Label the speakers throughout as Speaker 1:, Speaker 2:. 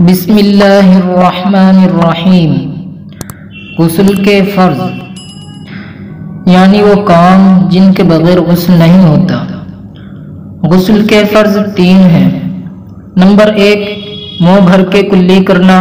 Speaker 1: بسم اللہ الرحمن الرحیم۔ غسل کے فرض یعنی وہ کام جن کے بغیر غسل نہیں ہوتا۔ غسل کے فرض 3 ہیں۔ نمبر 1 منہ بھر کے کلی کرنا۔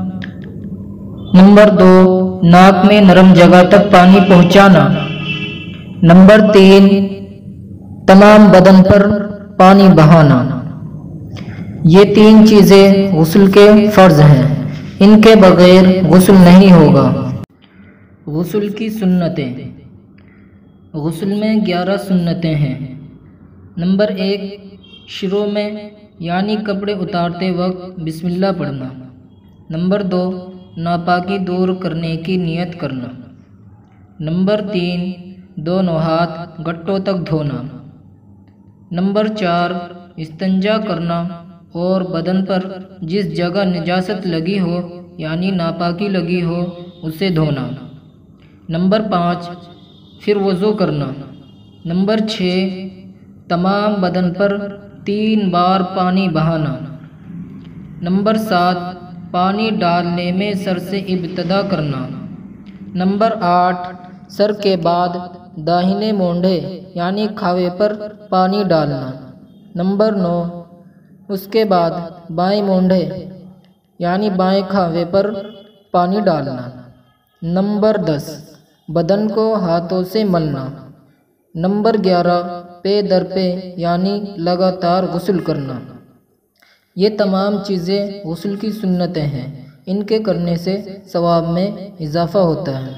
Speaker 1: نمبر 2 ناک میں نرم جگہ تک پانی پہنچانا۔ نمبر 3 تمام بدن پر پانی بہانا۔ یہ 3 چیزیں غسل کے فرض ہیں، ان کے بغیر غسل نہیں ہوگا۔ غسل کی سنتیں۔ غسل میں 11 سنتیں ہیں۔ نمبر 1 شروع میں یعنی کپڑے اتارتے وقت بسم اللہ پڑھنا۔ نمبر 2 ناپاکی دور کرنے کی نیت کرنا۔ نمبر 3 دونوں ہاتھ گھٹوں تک دھونا۔ نمبر 4 استنجا کرنا اور بدن پر جس جگہ نجاست لگی ہو یعنی ناپاکی لگی ہو اسے دھونا۔ نمبر 5 پھر وضو کرنا۔ نمبر 6 تمام بدن پر 3 بار پانی بہانا۔ نمبر 7 پانی ڈالنے میں سر سے ابتدا کرنا۔ نمبر 8 سر کے بعد داہنے مونڈھے یعنی کھاوے پر پانی ڈالنا۔ نمبر 9 اس کے بعد بائیں مونڈھے یعنی بائیں کھاوے پر پانی ڈالنا۔ نمبر 10 بدن کو ہاتھوں سے ملنا۔ نمبر 11 پے در پے یعنی لگاتار غسل کرنا۔ یہ تمام چیزیں غسل کی سنتیں ہیں، ان کے کرنے سے ثواب میں اضافہ ہوتا ہے۔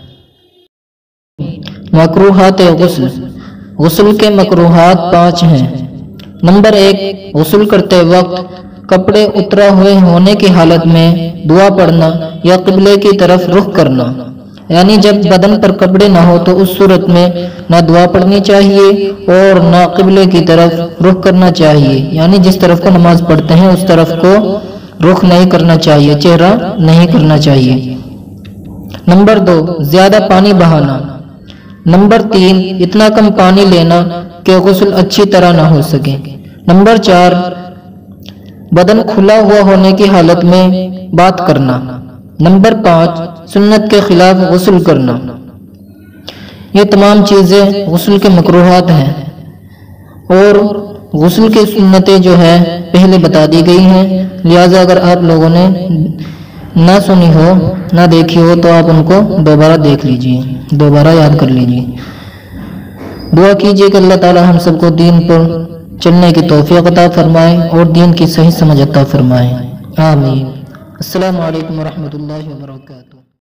Speaker 1: مکروہات غسل۔ غسل کے مکروہات 5 ہیں۔ نمبر 1 غسل کرتے وقت کپڑے اترا ہوئے ہونے کی حالت میں دعا پڑھنا یا قبلے کی طرف رخ کرنا، یعنی جب بدن پر کپڑے نہ ہو تو اس صورت میں نہ دعا پڑھنی چاہیے اور نہ قبلے کی طرف رخ کرنا چاہیے، یعنی جس طرف کو نماز پڑھتے ہیں اس طرف کو رخ نہیں کرنا چاہیے، چہرہ نہیں کرنا چاہیے۔ نمبر 2 زیادہ پانی بہانا۔ نمبر 3 اتنا کم پانی لینا کہ غسل اچھی طرح نہ ہو سکے۔ نمبر 4 بدن کھلا ہوا ہونے کی حالت میں بات کرنا۔ نمبر 5 سنت کے خلاف غسل کرنا۔ یہ تمام چیزیں غسل کے مکروہات ہیں اور غسل کی سنتیں جو ہے پہلے بتا دی گئی ہیں، لہٰذا اگر آپ لوگوں نے نہ سنی ہو نہ دیکھی ہو تو آپ ان کو دوبارہ دیکھ لیجئے، دوبارہ یاد کر لیجئے۔ دعا کیجئے کہ اللہ تعالی ہم سب کو دین پر چلنے کی توفیق عطا فرمائے اور دین کی صحیح سمجھ عطا فرمائے، آمین۔ السلام علیکم ورحمۃ اللہ وبرکاتہ۔